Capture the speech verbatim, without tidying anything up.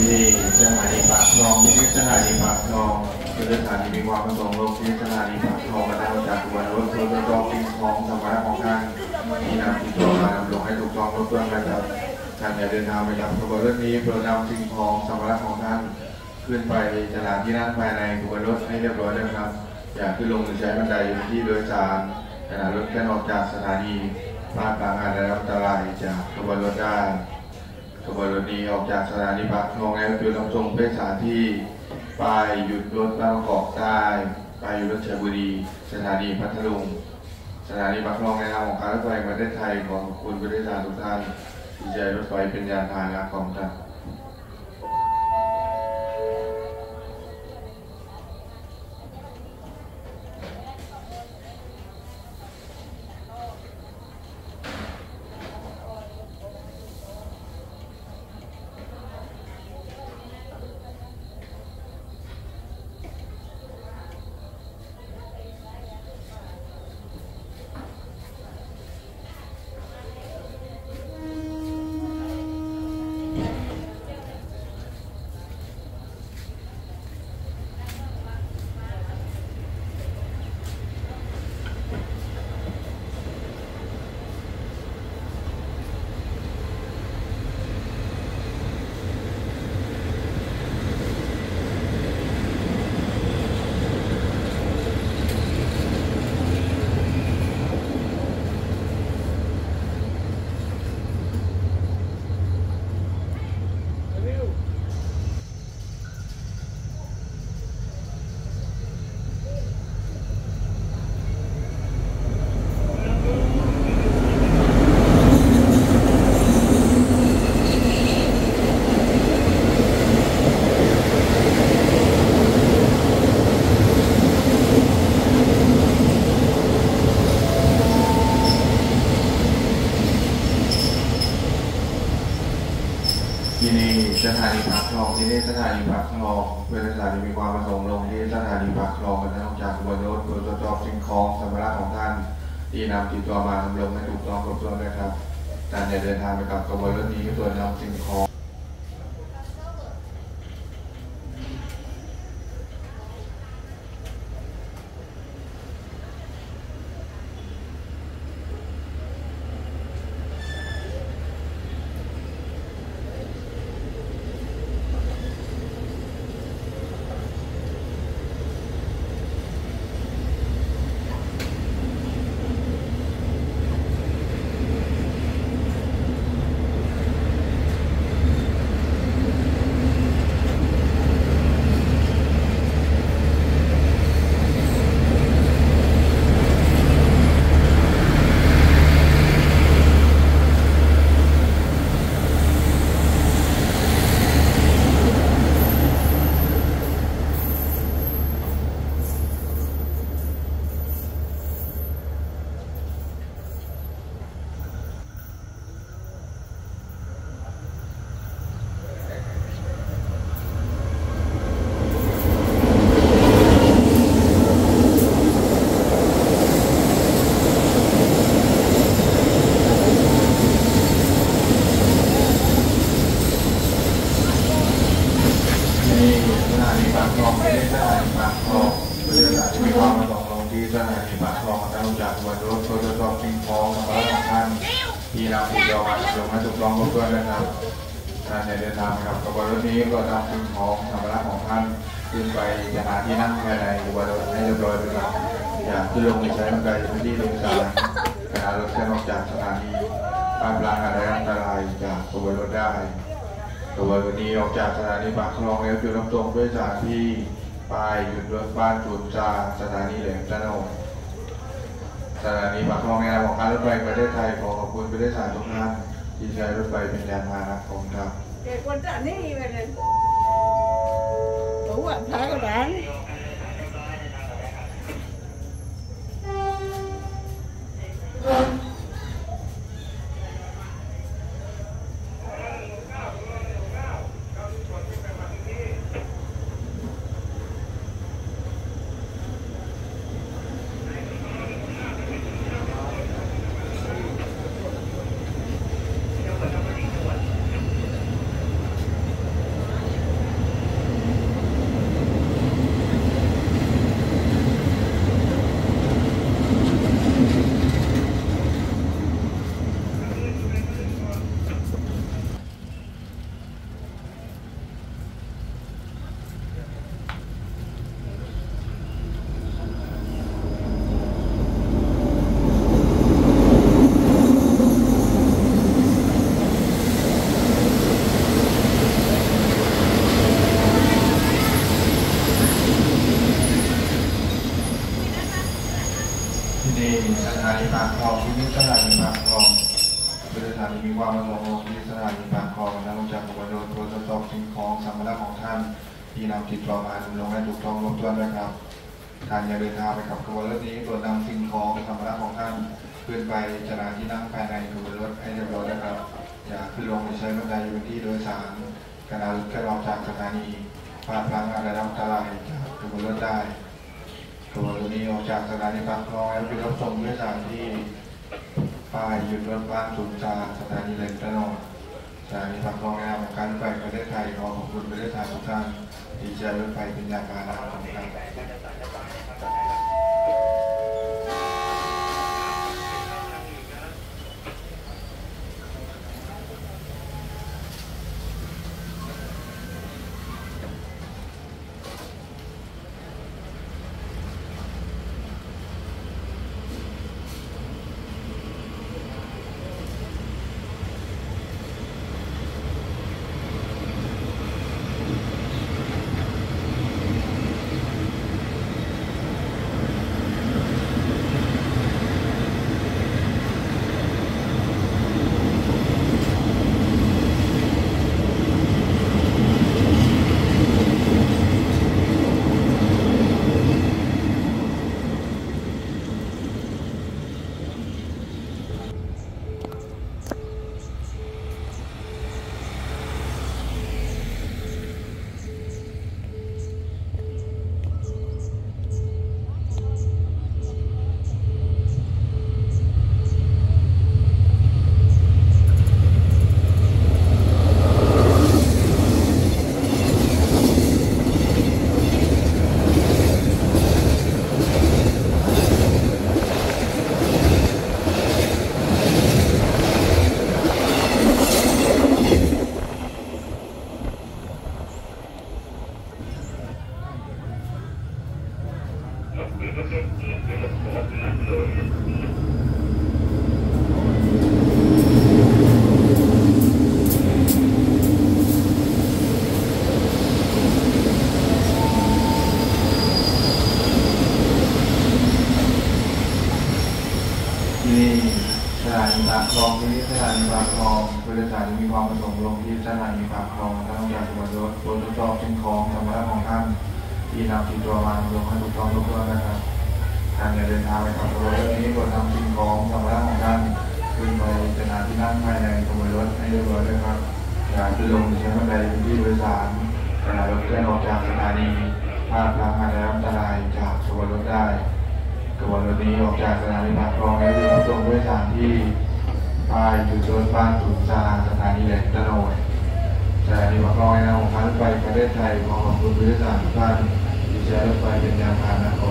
นี่สถานีปากคลองที่นี่สถานีปากคลองคือสถานีมีความประสงค์ลงที่สถานีปากคลองมาตั้งจากวันรถรถรถปิงคลองสามารถของท่านที่นำติดต่อมาลงให้ถูกต้องรถเพื่อนนะครับท่านอย่าเดินทางไปกับขบวนรถนี้โปรดนำสิ่งของสามารถของท่านขึ้นไปสถานที่นั่งภายในขบวนรถให้เรียบร้อยเลยครับอย่าขึ้นลงหรือใช้บันไดอยู่ที่โดยสารขณะรถเคลื่อนออกจากสถานีพลาดบางอาจได้รับอันตรายจากขบวนรถได้ขบวนรถนี้ออกจากสถานีปากคลองแล้วจุดรับส่งผู้โดยสารที่ปลายหยุดรถบางกอกใต้ปลายหยุดรถชัยบุรีสถานีพัทลุงสถานีปากคลองในนามของการรถไฟแห่งประเทศไทยขอขอบคุณผู้โดยสารทุกท่านที่ใช้รถไฟเป็นยานพาหนะของท่านที่นี่สถานีปากคลองที่นี่สถานีปากคลองเพื่อสถานีมีความประสงค์ลงที่สถานีปากคลองกันทั้งจากขบวนรถโดยตรวจสอบสิ่งของสัมภาระของท่านที่นำติดตัวมาทำลงให้ถูกต้องครบถ้วนนะครับท่านอย่าเดินทางไปกับขบวนรถนี้ตัวนำสิ่งของปากคลองไม่ได้สถานีปากคลองเพื่อสถานีมีความประสงค์ลงที่สถานีปากคลองตั้งจากวันรถโดยตรวจสอบสิ่งของสัมภาระของท่านที่นำติดตัวมาลงให้ถูกต้องครบถ้วนนะครับท่านอย่าเดินทางไปกับขบวนรถนี้ก็นำสิ่งของสัมภาระของท่านขึ้นไปสถานที่นั่งภายในขบวนรถให้เรียบร้อยเลยครับอย่าขึ้นลงในใช้บันไดพื้นที่โดยสารขณะรถเคลื่อนออกจากสถานีบางปลางอาจได้รับอันตรายจากขบวนรถได้ขบวนรถนี้ออกจากสถานีปากคลองแล้วจุดรับส่งผู้โดยสารที่ปลายหยุดรถบ้านจุนจาสถานีแหลมตะโนดสถานีปากคลองในนามของการรถไฟประเทศไทยขอขอบคุณผู้โดยสารทุกท่านที่ใช้รถไฟเป็นยานพาหนะของท่านเด็กคนจะนี่ไปเลยรู้ว่าท้ายก็ได้ลงลงที่สถานีปากคลองและลงจากขบวนรถรถทดสอบสิ่งของสัมภาระของท่านที่นำติดตัวมาลงให้ถูกต้องครบถ้วนด้วยครับท่านอย่าเดินทางไปกับขบวนรถนี้โปรดนำสิ่งของสัมภาระของท่านขึ้นไปจราที่นั่งภายในขบวนรถให้เรียบร้อยนะครับอย่าขึ้นลงหรือใช้บันไดอยู่ที่โดยสารขณะรถเคลื่อนออกจากสถานีพลาดพลั้งอะไรอันตรายจากขบวนรถได้ขบวนรถนี้ออกจากสถานีปากคลองแล้วไปรับส่งผู้โดยสารที่ป้ายหยุดรถบ้านศูนย์จาสถานีเหล็กตะโนดสถานีปากคลองในนามของการรถไฟประเทศไทยขอขอบคุณประเทศไทยทุกท่านที่ใช้รถไฟเป็นยานพาหนะของท่านที่สถานีปากคลองที่สถานีปากคลองผู้โดยสารที่มีความประสงค์ลงที่สถานีปากคลองต้องจากขบวนรถรถทดสอบสิ่งของสัมภาระของท่านที่นำติดตัวมาลงให้ถูกต้องครบถ้วนนะครับท่านอย่าเดินทางไปกับขบวนรถนี้โปรดนำสิ่งของสัมภาระของท่านขึ้นไปสถานที่นั่งภายในขบวนรถให้เรียบร้อยด้วยครับอย่าขึ้นลงหรือใช้บันไดเป็นที่โดยสารขณะรถเคลื่อนออกจากสถานีพลาดพลั้งอะไรอันตรายจากขบวนรถได้ขบวนรถนี้ออกจากสถานีปากคลองและรับส่งผู้โดยสารที่ป้ายหยุดรถบ้านศูนย์จาสถานีเหล็กตะโนดสถานีปากคลองในนามของการรถไฟประเทศไทยขอขอบคุณผู้โดยสารทุกท่านที่ใช้รถไฟเป็นยานพาหนะ